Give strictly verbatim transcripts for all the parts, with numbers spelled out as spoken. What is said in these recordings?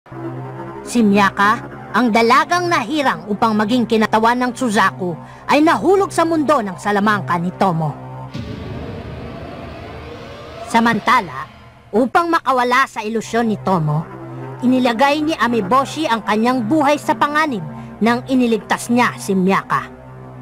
Si Miyaka, ang dalagang nahirang upang maging kinatawan ng Suzaku, ay nahulog sa mundo ng salamangka ni Tomo. Samantala, upang makawala sa ilusyon ni Tomo, inilagay ni Ameboshi ang kanyang buhay sa panganib nang iniligtas niya si Miyaka.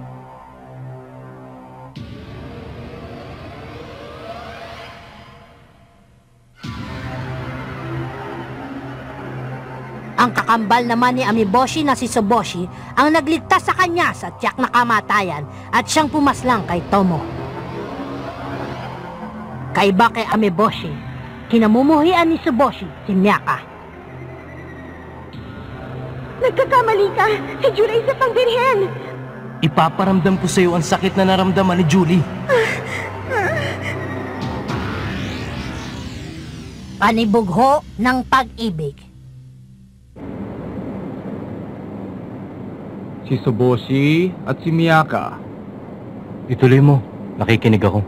Ang kakambal naman ni Ameboshi na si Tsuboshi ang nagligtas sa kanya sa tiyak na kamatayan at siyang pumaslang kay Tomo. Kaiba kay Ameboshi, kinamumuhian ni Tsuboshi si Miyaka. Nagkakamali ka! Si Julie isa pang birhen! Ipaparamdam ko sa iyo ang sakit na naramdaman ni Julie. Panibugho ng pag-ibig. Si Tsuboshi at si Miyaka. Ituloy mo. Nakikinig ako.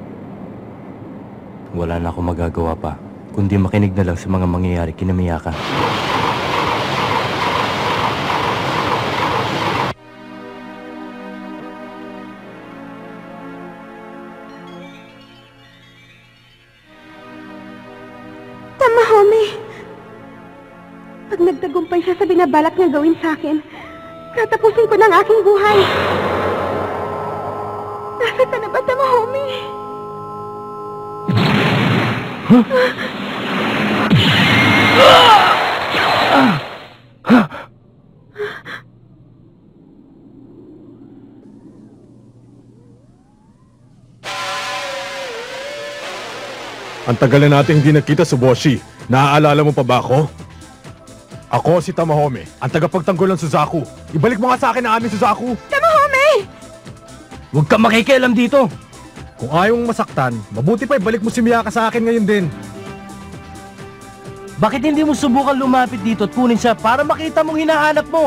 Wala na akong magagawa pa, kundi makinig na lang sa mga mangyayari kina Miyaka. Tamahome! Pag nagtagumpay siya sa binabalak niya gawin sa akin, tatapusin ko ng aking buhay. Nasaan ka na ba, Tamahome? Huh? Ang tagal na natin hindi nakita, Tsuboshi. Naaalala mo pa ba ako? Ako si Tamahome, ang tagapagtanggol ng Suzaku. Ibalik mo nga sa akin ang aming Suzaku. Tamahome! Huwag kang makikialam dito! Kung ayaw mong masaktan, mabuti pa ibalik mo si Miyaka sa akin ngayon din. Bakit hindi mo subukan lumapit dito at kunin siya para makita mong hinahanap mo?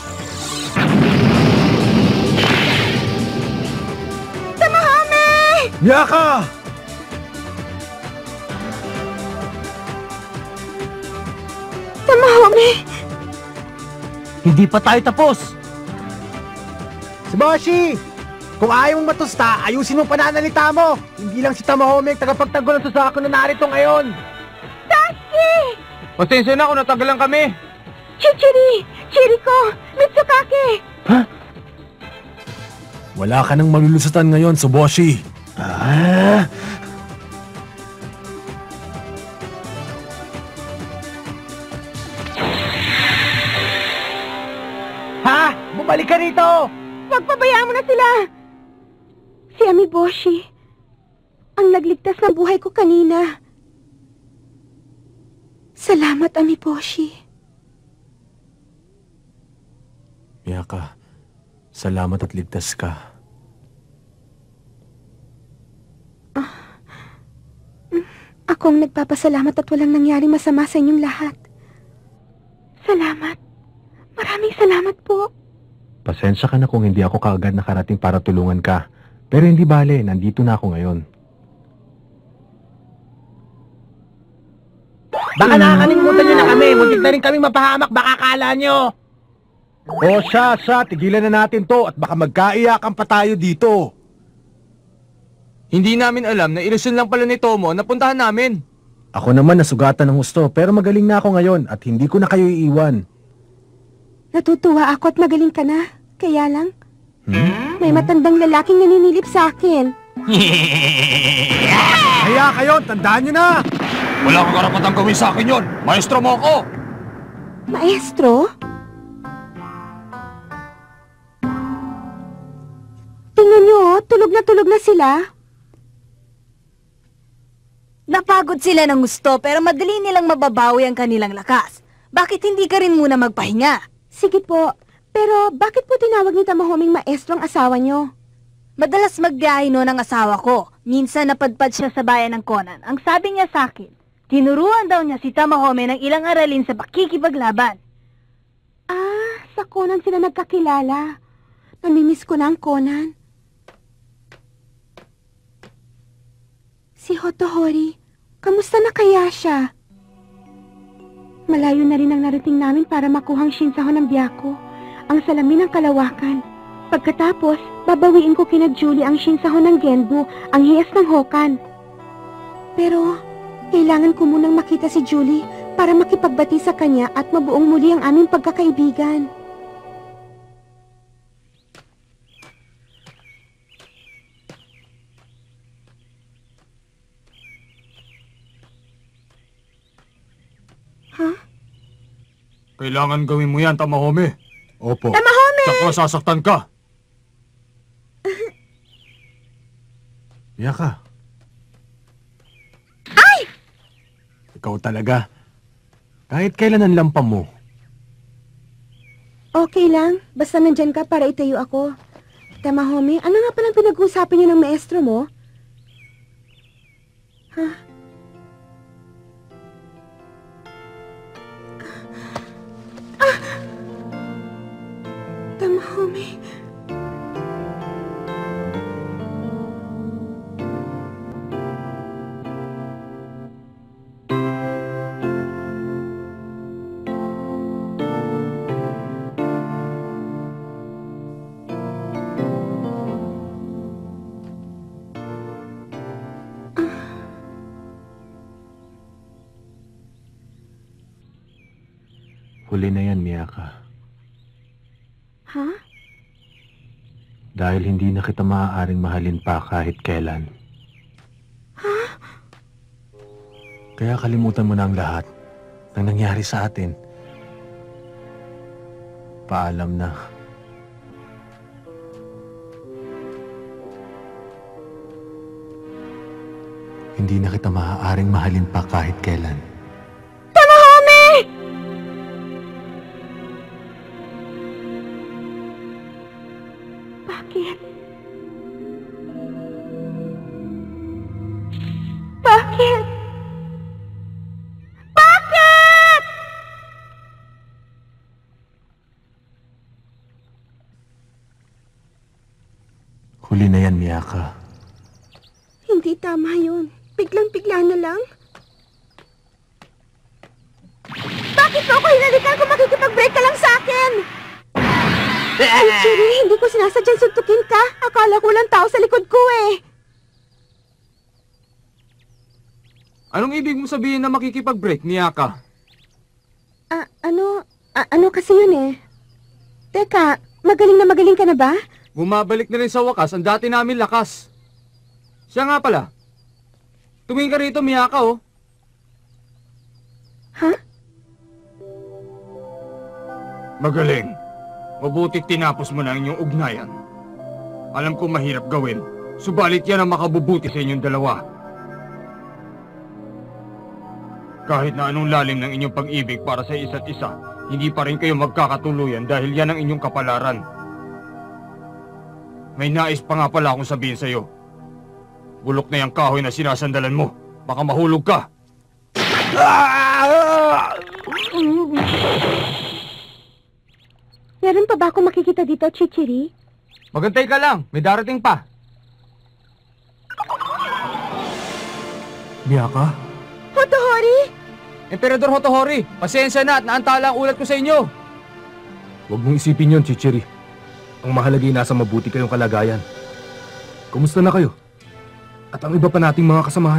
Tamahome! Miyaka! Tamahome! Hindi pa tayo tapos! Tsuboshi! Kung ayaw mong matusta, ayusin mo pananalita mo! Hindi lang si Tamahome ang tagapagtanggol ng Suzaku na narito ngayon! Sasuke! Pasensya na kung natagalan kami! Chichiri! Chiriko! Mitsukake! Ha? Wala ka nang malulusutan ngayon, Tsuboshi! Ah! Ha? Bumalik ka rito! Huwag pabayaan mo na sila! Si Ameboshi, ang nagligtas ng buhay ko kanina. Salamat, Ameboshi. Miyaka, salamat at ligtas ka. Ah, akong nagpapasalamat at walang nangyaring masama sa inyong lahat. Salamat. Maraming salamat po. Pasensya ka na kung hindi ako kaagad nakarating para tulungan ka. Pero hindi bale, nandito na ako ngayon. Baka nakakalimutan nyo na kami! Muntik na rin kaming mapahamak, baka akala nyo! O siya, siya, tigilan na natin to at baka magkaiyakan pa tayo dito. Hindi namin alam na ilusyon lang pala ni Tomo na puntahan namin. Ako naman nasugatan ng gusto, pero magaling na ako ngayon at hindi ko na kayo iiwan. Natutuwa ako at magaling ka na. Kaya lang, Hmm? may matandang lalaking naninilip sa akin. Kaya kayo, tandaan nyo na! Wala kang karapatang gawin sa akin yun! Maestro mo ako! Maestro? Tingnan nyo, oh, tulog na tulog na sila. Napagod sila ng gusto pero madali nilang mababawi ang kanilang lakas. Bakit hindi ka rin muna magpahinga? Sige po, pero bakit po tinawag ni Tamahoming maestro ang asawa nyo? Madalas magbiyahe noon ang asawa ko. Minsan napadpad siya sa bayan ng Conan. Ang sabi niya sa akin, tinuruan daw niya si Tamahome ng ilang aralin sa pakikipaglaban. Ah, sa Conan sila nagkakilala. Namimiss ko na ang Conan. Si Hotohori, kamusta na kaya siya? Malayo na rin ang narating namin para makuhang Shinsaho ng Byako, ang salamin ng kalawakan. Pagkatapos, babawiin ko kina Julie ang Shinsaho ng Genbu, ang hiyas ng Hokan. Pero, kailangan ko munang makita si Julie para makipagbati sa kanya at mabuong muli ang aming pagkakaibigan. Kailangan gawin mo yan, Tamahome. Opo. Tamahome! Tsaka sasaktan ka. Miyaka. Ay! Ikaw talaga. Kahit kailan ang lampa mo. Okay lang, basta nandyan ka para itayo ako. Tamahome, ano nga palang pinag-uusapan niyo ng maestro mo? Ha? Ah! Tamahome. Huli na yan, Miyaka. Ha? Dahil hindi na kita maaaring mahalin pa kahit kailan. Ha? Kaya kalimutan mo na ang lahat ng nangyari sa atin. Paalam na. Hindi na kita maaaring mahalin pa kahit kailan. Tamahome! Bakit? Bakit? Bakit? Huli na yan, Miyaka. Hindi tama yun. Biglang-bigla na lang. Bakit mo ako hinalikan kung makikipag-break ka lang sa akin? Ay, Chiri, hindi ko sinasadyang suntukin ka. Akala ko lang tao sa likod ko eh. Anong ibig mo sabihin na makikipag-break, Miyaka? Ah, ano? Ah, ano kasi yun eh? Teka, magaling na magaling ka na ba? Bumabalik na rin sa wakas ang dati namin lakas. Siya nga pala. Tumingin ka rito, Miyaka, oh. Ha? Magaling. Mabuti tinapos mo na ang inyong ugnayan. Alam ko mahirap gawin, subalit yan ang makabubuti sa inyong dalawa. Kahit na anong lalim ng inyong pag-ibig para sa isa't isa, hindi pa rin kayo magkakatuluyan dahil yan ang inyong kapalaran. May nais pa nga pala akong sabihin sa'yo. Bulok na yung kahoy na sinasandalan mo. Baka mahulog ka. Meron pa ba ako makikita dito, Chichiri? Magantay ka lang, may darating pa. Miyaka? Hotohori! Emperador Hotohori, pasensya na at naantala ang ulat ko sa inyo. Huwag mong isipin yon, Chichiri. Ang mahalaga ay nasa mabuti kayong kalagayan. Kumusta na kayo? At ang iba pa nating mga kasamahan.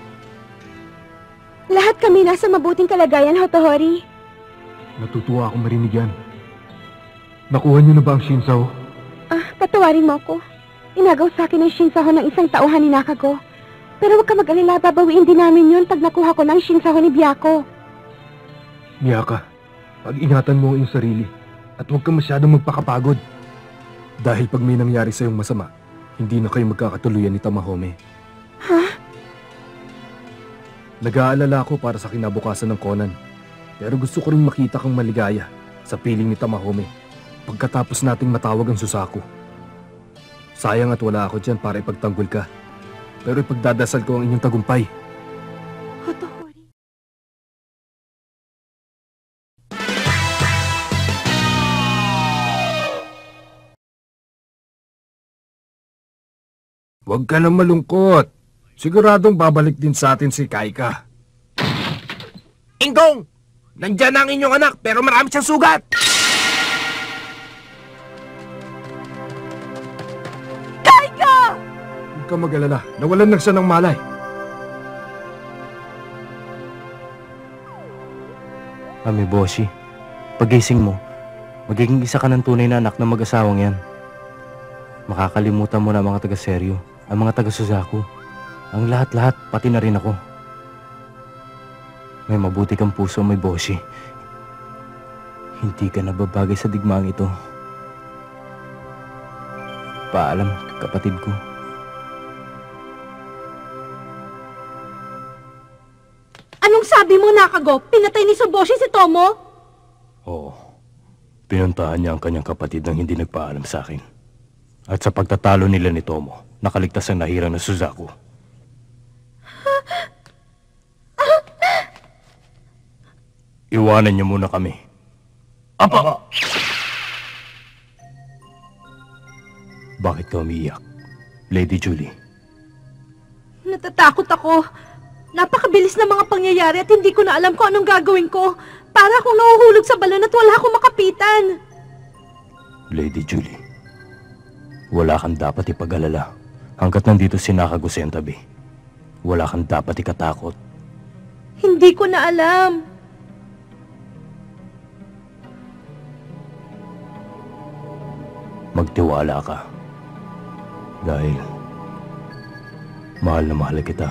Lahat kami nasa mabuting kalagayan, Hotohori. Natutuwa akong marinig yan. Nakuha niyo na ba ang Shinsaho? Ah, patawarin mo ako. Inagaw sa akin ang Shinsaho ng isang tauhan ni Nakago. Pero huwag ka mag-alala, babawiin din namin yun pag nakuha ko ng Shinsaho ni Byako. Miyaka, pag-ingatan mo ang iyong sarili at huwag ka masyadong magpakapagod. Dahil pag may nangyari sa iyong masama, hindi na kayo magkakatuluyan ni Tamahome. Ha? Nag-aalala ako para sa kinabukasan ng Conan. Pero gusto ko rin makita kang maligaya sa piling ni Tamahome pagkatapos nating matawag ang Susaku. Sayang at wala ako dyan para ipagtanggol ka. Pero ipagdadasal ko ang inyong tagumpay. Hotohori. Huwag ka nang malungkot. Siguradong babalik din sa atin si Kaika. Inggong! Nandyan ang inyong anak, pero marami siyang sugat! Taika! Huwag ka mag-alala. Nawalan lang siya ng malay. Amiboshi, pagising mo, magiging isa ka ng tunay na anak ng mag-asawang yan. Makakalimutan mo na ang mga taga-seryo, ang mga taga-Suzaku, ang lahat-lahat, pati na rin ako. May mabuti kang puso, Amiboshi. Hindi ka nababagay sa digmaang ito. Paalam, kapatid ko. Anong sabi mo, Nakago? Pinatay ni Suboshi si Tomo? Oo. Pinuntahan niya ang kanyang kapatid nang hindi nagpaalam sa akin. At sa pagtatalo nila ni Tomo, nakaligtas ang nahirang na Suzaku. Iwanan niyo muna kami. Apa! Bakit ka umiiyak, Lady Julie? Natatakot ako. Napakabilis na mga pangyayari at hindi ko na alam kung anong gagawin ko. Para akong nahuhulog sa balon at wala akong makapitan. Lady Julie, wala kang dapat ipag-alala hanggat nandito si Nakago sa iyong tabi. Wala kang dapat ikatakot. Hindi ko na alam. Magtiwala ka. Dahil mahal na mahal kita.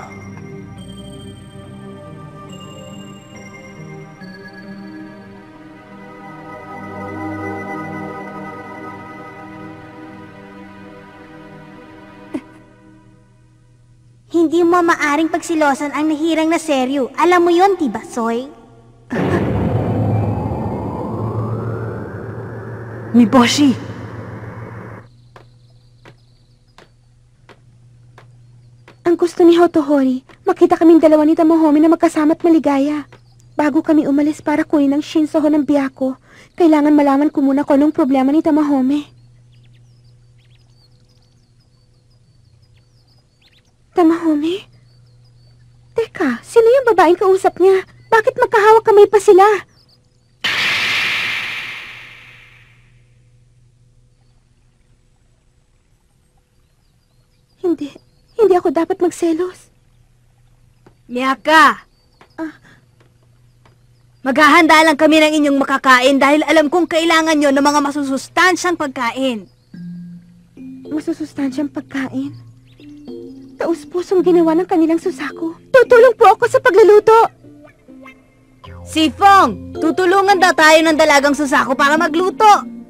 Hindi mo maaring pagsilosan ang nahirang na seryo. Alam mo yon, diba, Soy? Miboshi! Ang gusto ni Hotohori, makita kaming dalawa ni Tamohomi na magkasama at maligaya. Bago kami umalis para kunin ang Shinsoho ng Byaku, kailangan malaman ko muna kung anong problema ni Tamohomi. Tamohomi? Teka, sino yung babaeng kausap niya? Bakit magkahawak kamay pa sila? Hindi, hindi ako dapat magselos. Miyaka! Ah. Maghahanda lang kami ng inyong makakain dahil alam kong kailangan nyo ng mga masusustansyang pagkain. Masusustansyang pagkain? Taus-pusong ginawa ng kanilang Suzaku. Tutulong po ako sa pagluluto. Sifong, tutulungan daw tayo ng dalagang Suzaku para magluto.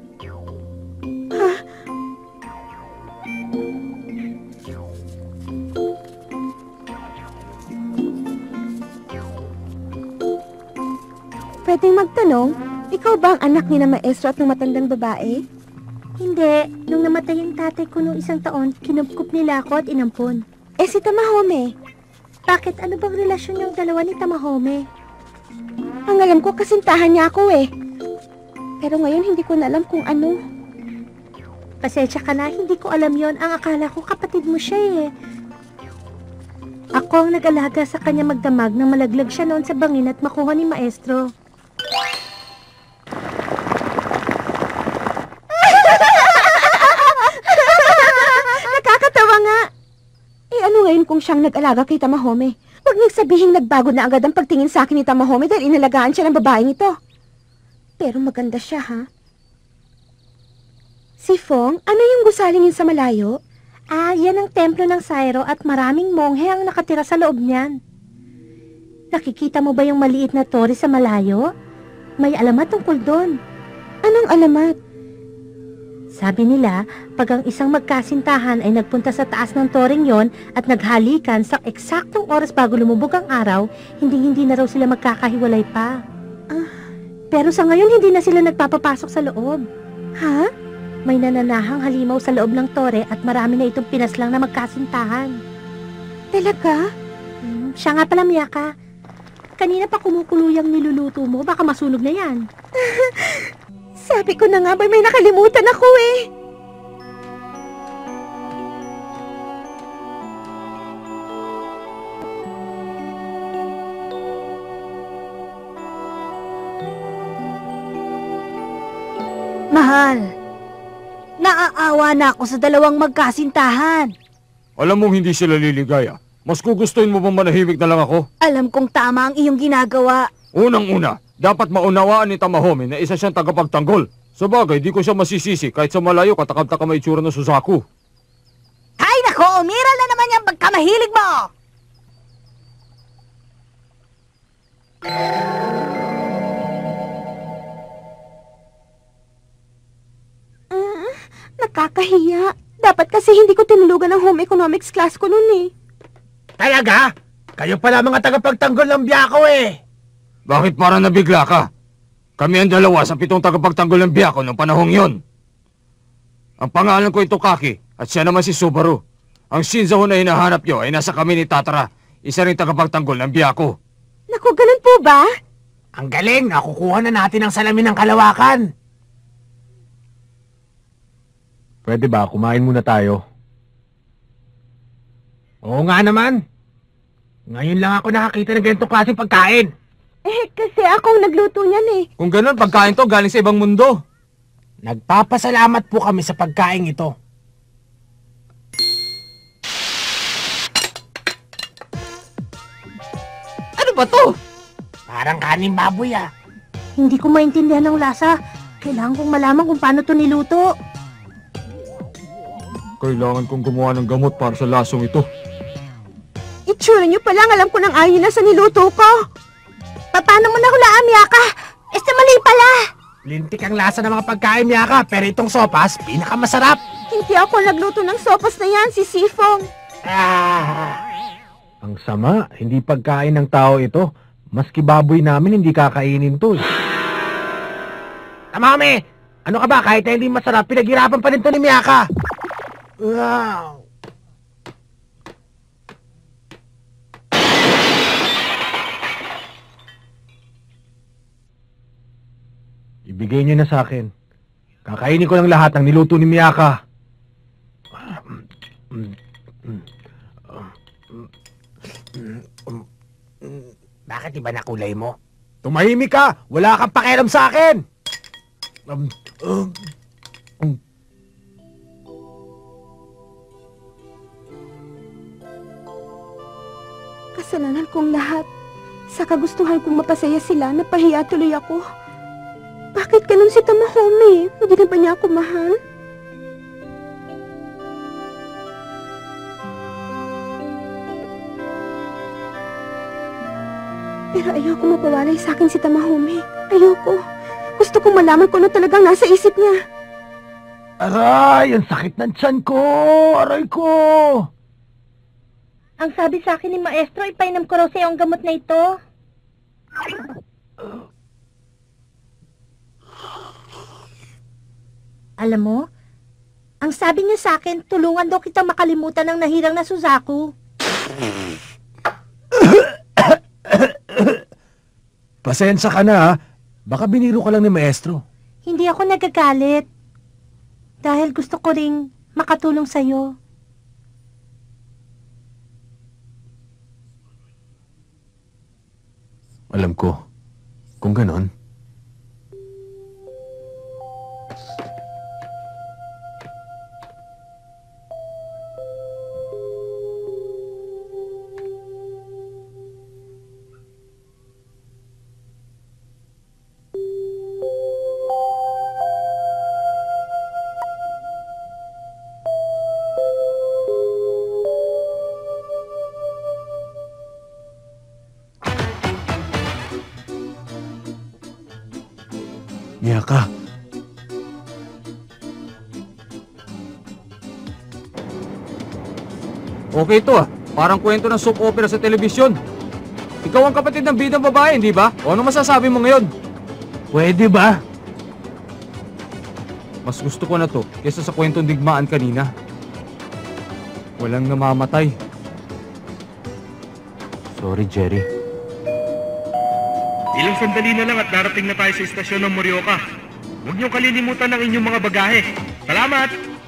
Pwedeng magtanong, ikaw ba ang anak ni na maestro at ng matandang babae? Hindi. Nung namatay ang tatay ko noong isang taon, kinupkup nila ako at inampon. Eh si Tamahome? Bakit? Ano bang relasyon yung dalawa ni Tamahome? Ang alam ko, kasintahan niya ako eh. Pero ngayon hindi ko na alam kung ano. Pasensya ka na, hindi ko alam yon. Ang akala ko kapatid mo siya eh. Ako ang nag-alaga sa kanya magdamag nang malaglag siya noon sa bangin at makuha ni maestro. Nakakatawa nga. Eh ano ngayon kung siyang nag-alaga kay Tamahome? Huwag niyang sabihing nagbago na agad ang pagtingin sa akin ni Tamahome dahil inalagaan siya ng babaeng ito. Pero maganda siya, ha? Si Fong, ano yung gusaling yun sa malayo? Ah, yan ang templo ng Sairo at maraming monghe ang nakatira sa loob niyan. Nakikita mo ba yung maliit na tore sa malayo? May alamat tungkol doon. Anong alamat? Sabi nila, pag ang isang magkasintahan ay nagpunta sa taas ng toreng yon at naghalikan sa eksaktong oras bago lumubog ang araw, hindi-hindi na raw sila magkakahiwalay pa. Ah, pero sa ngayon hindi na sila nagpapapasok sa loob. Ha? May nananahang halimaw sa loob ng tore at marami na itong pinaslang na magkasintahan. Talaga? Hmm, siya nga pala, Miyaka. Kanina pa kumukuluyang niluluto mo, baka masunog na yan. Sabi ko na nga ba may nakalimutan ako eh. Mahal, naaawa na ako sa dalawang magkasintahan. Alam mong hindi sila liligaya. Mas gugustuhin mo bang manahimik na lang ako? Alam kong tama ang iyong ginagawa. Unang-una, dapat maunawaan ni Tamahome na isa siyang tagapagtanggol. Sa bagay, di ko siya masisisi kahit sa malayo katakam-takam may itsura ng Suzaku. Hay nako, umiral na naman yung pagkamahilig mo! Ah, nakakahiya. Dapat kasi hindi ko tinulugan ang home economics class ko noon eh. Talaga? Kayo pala mga tagapagtanggol ng Biyako eh. Bakit parang nabigla ka? Kami ang dalawa sa pitong tagapagtanggol ng Biyako noong panahong yon. Ang pangalan ko ay Tokaki at siya naman si Subaru. Ang Shinzaho na hinahanap nyo ay nasa kami ni Tatara, isa rin tagapagtanggol ng Biyako. Naku, ganun po ba? Ang galing, nakukuha na natin ang salamin ng kalawakan. Pwede ba? Kumain muna tayo. Oo nga naman. Ngayon lang ako nakakita ng ganitong klaseng pagkain. Eh, kasi ako ang nagluto niyan eh. Kung ganun, pagkain to galing sa ibang mundo. Nagpapasalamat po kami sa pagkain ito. Ano ba to? Parang kaning baboy ah. Hindi ko maintindihan ang lasa. Kailangan kong malaman kung paano to niluto. Kailangan kong gumawa ng gamot para sa lasong ito. Itsura niyo pa lang, alam ko nang ayaw niyo na sa niluto ko. Paano mo nahulaan, Miyaka? Este mali pala. Lintik ang lasa ng mga pagkain niya ka, pero itong sopas, pinakamasarap. Hindi ako nagluto ng sopas na yan, si Sifong. Ah. Ang sama, hindi pagkain ng tao ito. Maski baboy namin hindi kakainin to. eh. Tamami! Ano ka ba? Kahit na hindi masarap, pinaghirapan pa rin to ni Miyaka. Wow! Ibigay niyo na sa akin. Kakainin ko lang lahat ng niluto ni Miyaka. Bakit iba na kulay mo? Tumahimik ka! Wala kang pakialam sa akin! Um, um, um. Kasalanan kong lahat. Sa kagustuhan kong mapasaya sila, napahiya tuloy ako. Bakit ganun si Tamahome? Hindi na ba niya ako mahal? Pero ayoko mapawalay sa akin si Tamahome. Ayoko. Gusto kong malaman kung ano talagang nasa isip niya. Aray! Ang sakit ng tiyan ko! Aray ko! Ang sabi sa akin ni Maestro, ipainom ko raw sa'yo ang gamot na ito. Alam mo, ang sabi niya sa akin, tulungan daw kitang makalimutan ng nahirang na Suzaku. Pasensya ka na ha. Baka biniro ka lang ni Maestro. Hindi ako nagagalit. Dahil gusto ko ring makatulong sa'yo. Alam ko. Kung ganon. Miyaka. Okay to ah. Parang kwento ng soap opera sa telebisyon. Ikaw ang kapatid ng bidang babae, hindi ba? O ano masasabi mo ngayon? Pwede ba? Mas gusto ko na to kaysa sa kwentong digmaan kanina. Walang namamatay. Sorry, Jerry. Ilang sandali na lang at darating na tayo sa istasyon ng Morioka. Huwag niyong kalilimutan ang inyong mga bagahe. Salamat!